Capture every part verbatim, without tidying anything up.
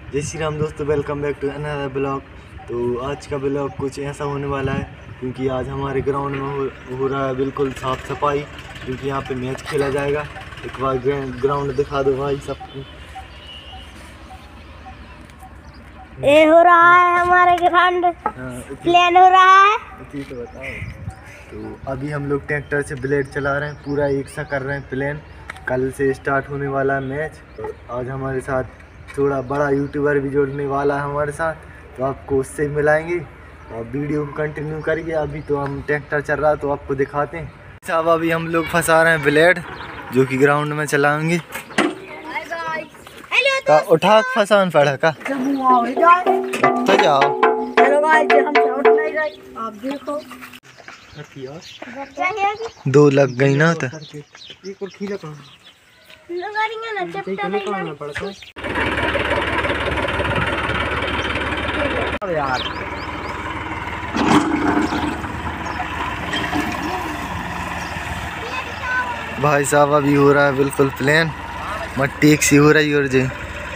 जय श्री राम दोस्तों, welcome back to another blog. तो आज का ब्लॉग कुछ ऐसा होने वाला है क्योंकि आज हमारे ग्राउंड में हो, हो रहा है बिल्कुल साफ सफाई, क्योंकि यहाँ पे मैच खेला जाएगा। एक बार ग्राउंड दिखा दो भाई सबको। ये हो रहा है हमारे ग्राउंड प्लेन हो रहा है। इसी तो बताओ। तो अभी हम लोग ट्रैक्टर से ब्लेड चला रहे हैं, पूरा एक सा कर रहे हैं प्लेन। कल से स्टार्ट होने वाला है मैच। और आज हमारे साथ थोड़ा बड़ा यूट्यूबर भी जुड़ने वाला है हमारे साथ, तो आपको उससे मिलाएंगे और वीडियो को कंटिन्यू करिए। अभी तो हम ट्रैक्टर चल रहा है तो आपको दिखाते हैं। साहब अभी हम लोग फंसा रहे हैं ब्लेड, जो कि ग्राउंड में चलाएंगे। का उठा फसान पड़ा का तो जाओ। हेलो गाइस, हम शॉट नहीं रहे, आप देखो दो लग गई ना तो एक और खींचा कहां लगा रही है ना, चपटा नहीं करना पड़ता यार। भाई साहब अभी हो रहा है बिल्कुल प्लेन, मट्टी एक सी हो रही और जी।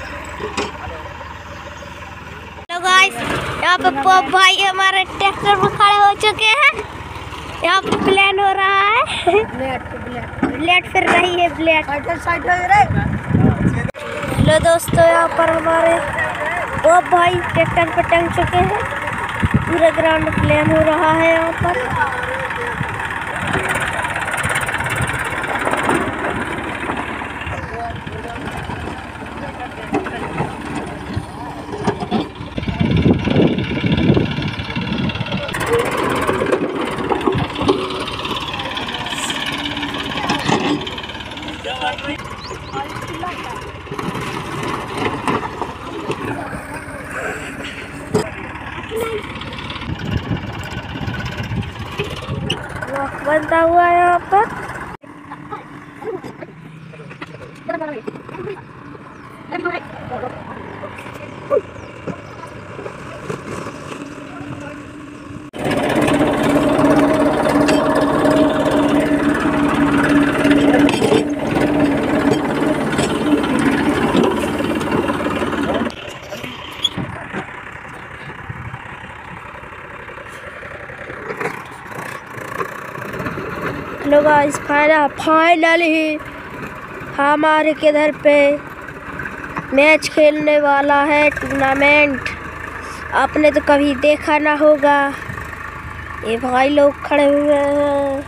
हेलो गाइस, यहाँ पे पॉप भाई हमारे ट्रैक्टर में खड़े हो चुके हैं। यहाँ पे प्लेन हो रहा है, ब्लेड फिर रही है ब्लेड। हेलो दोस्तों, यहाँ पर हमारे पॉप भाई ट्रैक्टर पर टंग चुके हैं। पूरा ग्राउंड प्लेन हो रहा है यहाँ पर। बनता हुआ है यहाँ पर। हेलो गाइस, फाइनल फाइनली हमारे किधर पे मैच खेलने वाला है, टूर्नामेंट। आपने तो कभी देखा ना होगा। ये भाई लोग खड़े हुए हैं।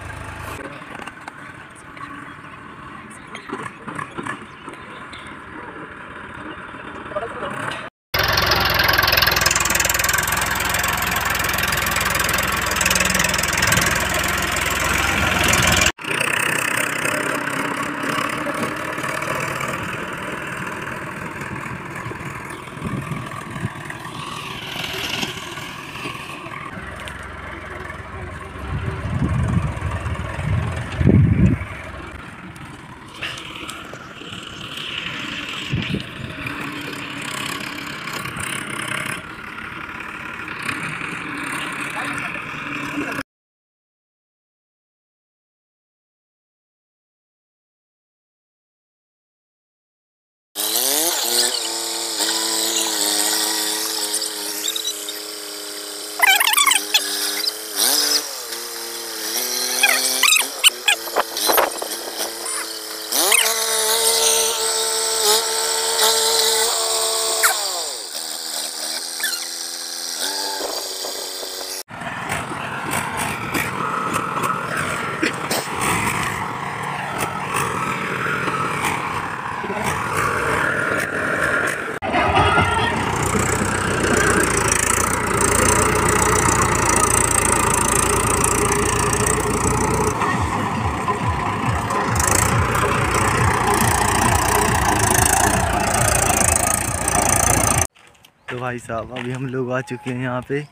तो भाई साहब अभी हम लोग आ चुके हैं यहाँ पे।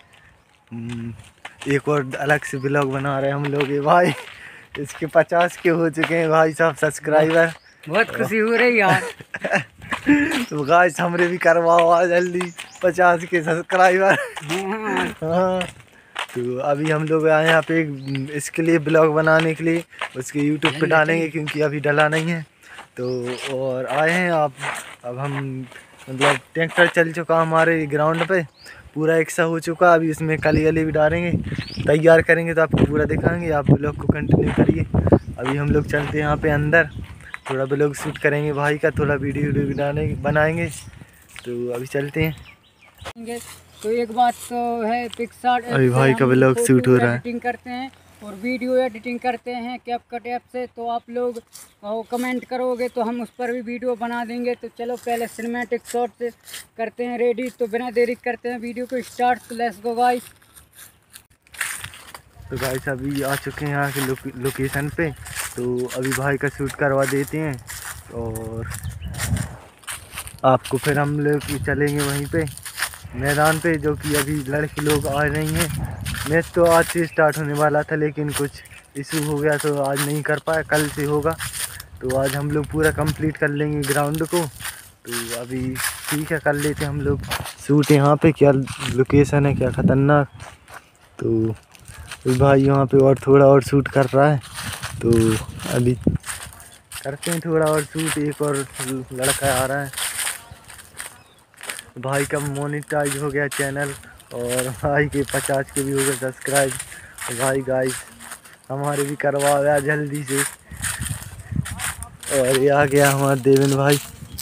एक और अलग से ब्लॉग बना रहे हैं हम लोग। ये भाई इसके पचास के हो चुके हैं भाई साहब सब्सक्राइबर। बहुत खुशी हो रही यार। तो गाइस हमरे भी करवाओ आ जल्दी पचास के सब्सक्राइबर। हाँ, तो अभी हम लोग आए यहाँ पे इसके लिए ब्लॉग बनाने के लिए, उसके यूट्यूब पे डालेंगे क्योंकि अभी डला नहीं है। तो और आए हैं आप, अब हम मतलब ट्रैक्टर चल चुका हमारे ग्राउंड पे, पूरा एक सा हो चुका। अभी इसमें कली गली भी डालेंगे, तैयार करेंगे तो आपको पूरा दिखाएंगे। आप ब्लॉग को कंटिन्यू करिए। अभी हम लोग चलते हैं यहाँ पे अंदर, थोड़ा ब्लॉग शूट करेंगे भाई का, थोड़ा वीडियो वीडियो भी डालेंगे बनाएंगे। तो अभी चलते हैं। तो एक बात तो है, पिक्सार्ट अभी भाई का ब्लॉग शूट हो रहा है, एडिटिंग करते हैं और वीडियो एडिटिंग करते हैं कैपकट ऐप से। तो आप लोग कमेंट करोगे तो हम उस पर भी वीडियो बना देंगे। तो चलो पहले सिनेमैटिक शॉट से करते हैं रेडी। तो बिना देरी करते हैं वीडियो को स्टार्ट। तो लेट्स गो गाइस। तो गाइस अभी आ चुके हैं यहाँ के लो, लोकेशन पे। तो अभी भाई का शूट करवा देते हैं और आपको फिर हम लोग चलेंगे वहीं पे मैदान पे, जो कि अभी लड़के लोग आ रही हैं। मैच तो आज से स्टार्ट होने वाला था, लेकिन कुछ इशू हो गया तो आज नहीं कर पाया, कल से होगा। तो आज हम लोग पूरा कंप्लीट कर लेंगे ग्राउंड को। तो अभी ठीक है, कर लेते हैं हम लोग शूट यहाँ पे। क्या लोकेशन है, क्या ख़तरनाक। तो भाई यहाँ पे और थोड़ा और शूट कर रहा है, तो अभी करते हैं थोड़ा और शूट। एक और लड़का आ रहा है। भाई का मोनेटाइज हो गया चैनल और भाई के पचास के भी हो गए सब्सक्राइब। भाई गाइस हमारे भी करवाओ यार जल्दी से। और ये आ गया हमारा देवेंद्र भाई,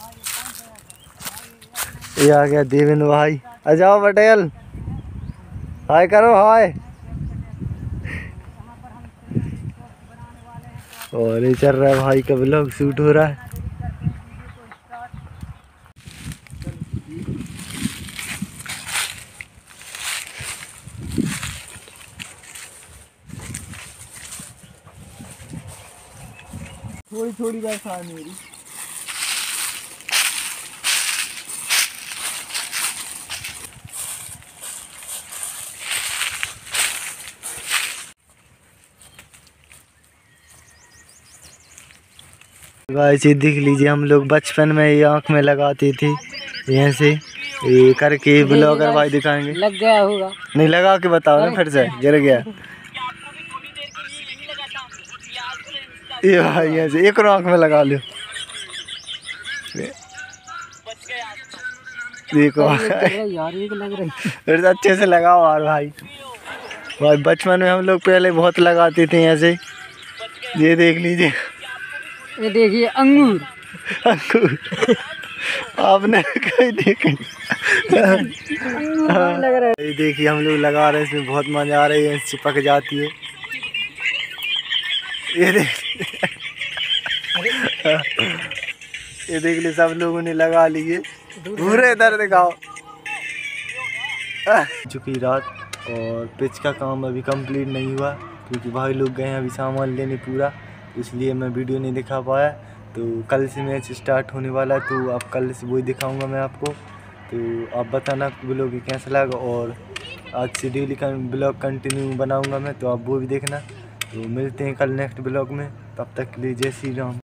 ये आ गया देवेंद्र भाई। आ जाओ पटेल, हाय करो हाय। और ये चल रहा है भाई का ब्लॉग शूट हो रहा है। थोड़ी थोड़ी बरसा मेरी। गाइस ये देख लीजिए, हम लोग बचपन में ये आँख में लगाते थे, यहाँ से ये करके ब्लॉगर भाई दिखाएंगे। लग गया होगा, नहीं लगा के बताओ ना, फिर से गिर गया ये भाई। यहाँ से एक आँख में लगा लो, देखो यार ये लग रही। फिर से अच्छे से लगाओ यार भाई। भाई बचपन में हम लोग पहले बहुत लगाते थे ऐसे। ये देख लीजिए, ये देखिए अंगूर अंगूर आपने कहीं देखे। अंगूर लग रहा है। ये देखिए हम लोग लगा रहे हैं, इसमें बहुत मजा आ रही है, चिपक जाती है। ये देख ये देख ली, सब लोगों ने लगा लिए। पूरे इधर दिखाओ। चुकी रात और पिच का काम अभी कंप्लीट नहीं हुआ, क्योंकि भाई लोग गए हैं अभी सामान लेने पूरा, इसलिए मैं वीडियो नहीं दिखा पाया। तो कल से मैच स्टार्ट होने वाला है, तो अब कल से वही दिखाऊंगा मैं आपको। तो आप बताना ब्लॉग कैसा लगा, और आज से डेली का ब्लॉग कंटिन्यू बनाऊंगा मैं, तो आप वो भी देखना। तो मिलते हैं कल नेक्स्ट ब्लॉग में, तब तक के लिए जय श्री राम।